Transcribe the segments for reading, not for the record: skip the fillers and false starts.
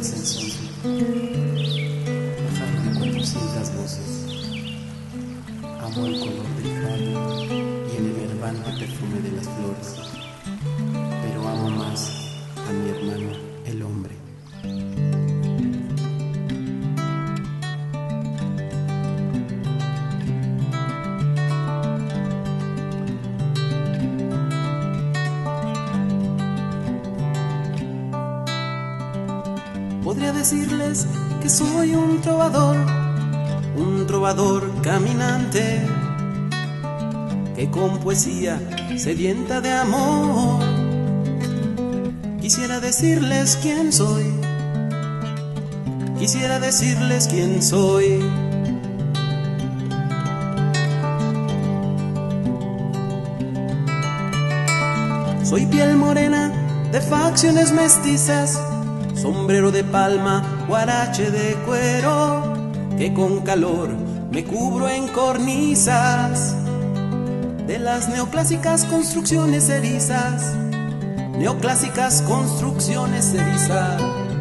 dicen son pájaro de 400 voces. Amo el color del jade y el enervante perfume de las flores, pero amo más a mi hermano, el hombre. Podría decirles que soy un trovador caminante, que con poesía sedienta de amor quisiera decirles quién soy, quisiera decirles quién soy. Soy piel morena de facciones mestizas, sombrero de palma, huarache de cuero, que con calor me cubro en cornisas de las neoclásicas construcciones erizas, neoclásicas construcciones erizas.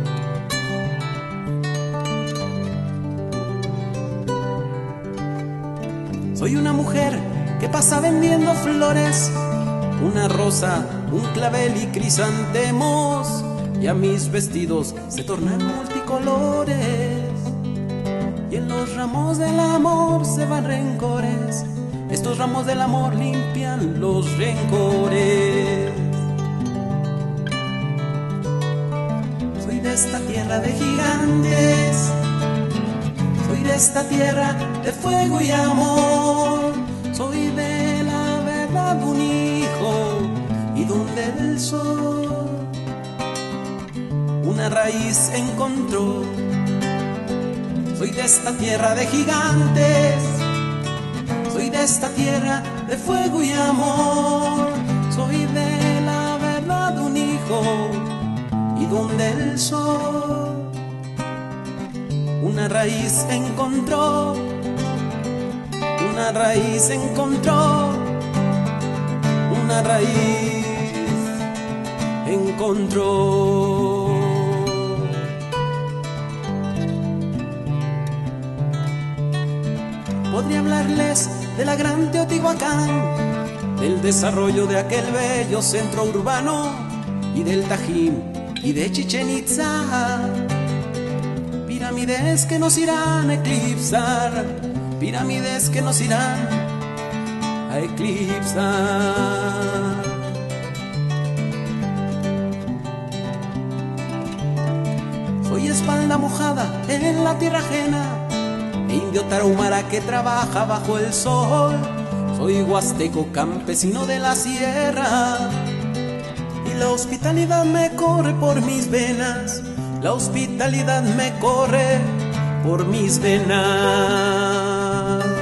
Soy una mujer que pasa vendiendo flores, una rosa, un clavel y crisantemos, y a mis vestidos se tornan multicolores, y en los ramos del amor se van rencores. Estos ramos del amor limpian los rencores. Soy de esta tierra de gigantes, soy de esta tierra de fuego y amor, soy de la verdad un hijo y donde el sol una raíz encontró. Soy de esta tierra de gigantes, soy de esta tierra de fuego y amor, soy de la verdad un hijo y donde el sol una raíz encontró, una raíz encontró, una raíz encontró. Podría hablarles de la gran Teotihuacán, del desarrollo de aquel bello centro urbano, y del Tajín y de Chichén Itzá. Pirámides que nos irán a eclipsar, pirámides que nos irán a eclipsar. Soy espalda mojada en la tierra ajena, indio tarahumara que trabaja bajo el sol, soy huasteco campesino de la sierra, y la hospitalidad me corre por mis venas, la hospitalidad me corre por mis venas.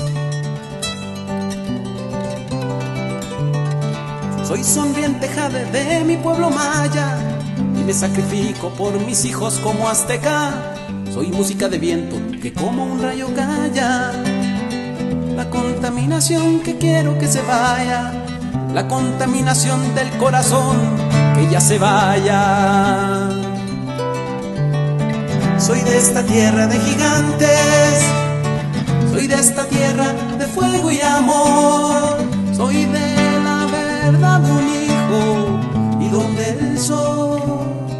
Soy sonriente jade de mi pueblo maya, y me sacrifico por mis hijos como azteca. Soy música de viento que como un rayo calla, la contaminación que quiero que se vaya, la contaminación del corazón que ya se vaya. Soy de esta tierra de gigantes, soy de esta tierra de fuego y amor, soy de la verdad un hijo y donde el sol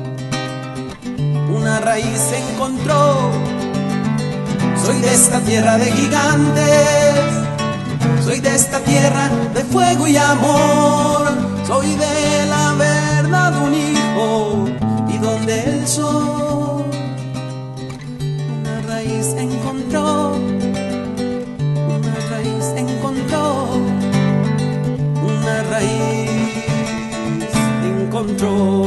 una raíz encontró. Soy de esta tierra de gigantes, soy de esta tierra de fuego y amor, soy de la verdad un hijo y donde el sol una raíz encontró, una raíz encontró, una raíz encontró.